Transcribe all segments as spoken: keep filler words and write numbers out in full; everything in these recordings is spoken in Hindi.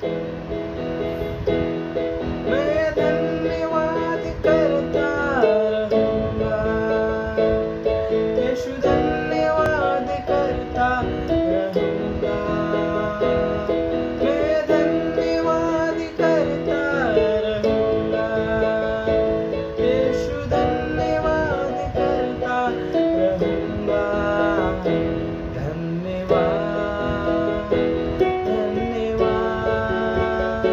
मैं धन्यवाद करता रहूँगा, यीशु धन्यवाद करता रहूँगा। मैं धन्यवाद करता रहूँगा, यीशु धन्यवाद करता रहूँगा। धन्यवाद, धन्यवाद,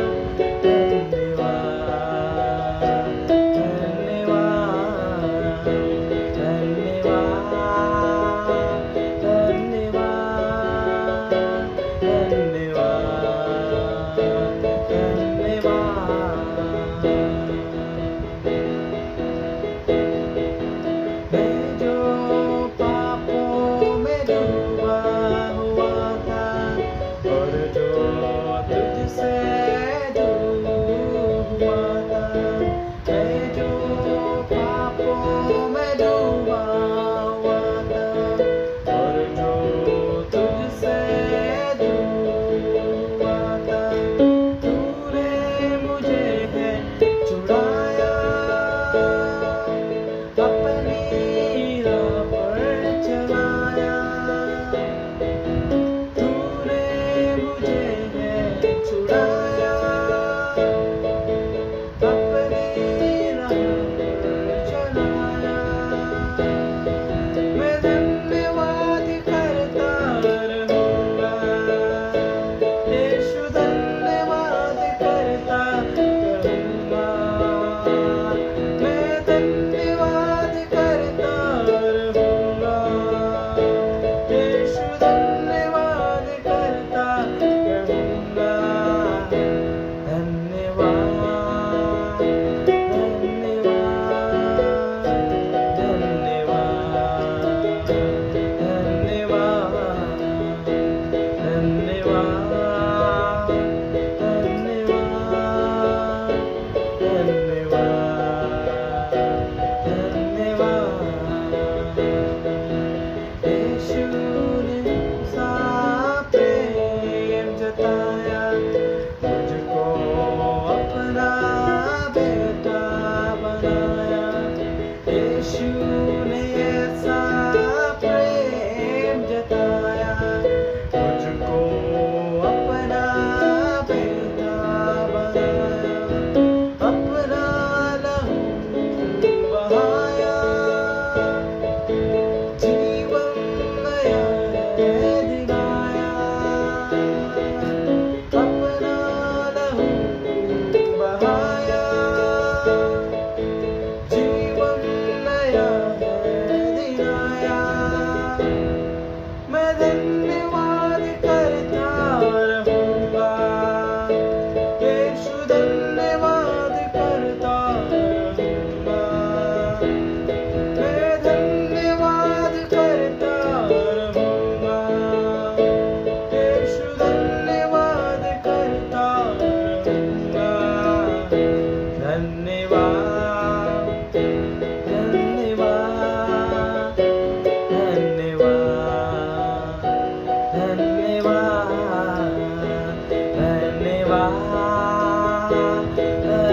धन्यवाद, धन्यवाद, धन्यवाद, धन्यवाद, धन्यवाद। मैं जो पापों में डूबा हुआ था और जो तुझसे दूर हुआ था, मैं जो पापों में डूबा हुआ था और जो तुझसे दूर हुआ था, तूने मुझे है छुड़ाया, अपनी राह पर चलाया। तूने मुझे है छुड़ाया, अपनी राह पर चलाया। मैं धन्यवाद करता रहूँगा, यीशु धन्यवाद करता रहूँगा। मैं धन्यवाद करता रहूँगा, यीशु धन्यवाद करता रहूँगा। धन्यवाद, धन्यवाद, धन्यवाद, धन्यवाद, धन्यवाद, धन्यवाद, धन्यवाद। यीशु ने सा प्रेम जताया, मुझको अपना बेटा बनाया। यीशु ने ऐसा प्रेम जताया, मुझको अपना बेटा बनाया। अपना लहू बहाया, जीवन नया है दिलाया। अपना लहू बहाया, जीवन नया है दिलाया। मैं धन्यवाद करता रहूँगा, यीशु धन्यवाद करता रहूँगा। मैं धन्यवाद करता रहूँगा, यीशु धन्यवाद करता रहूँगा। धन्यवाद, धन्यवाद, धन्यवाद, धन्यवाद, धन्यवाद,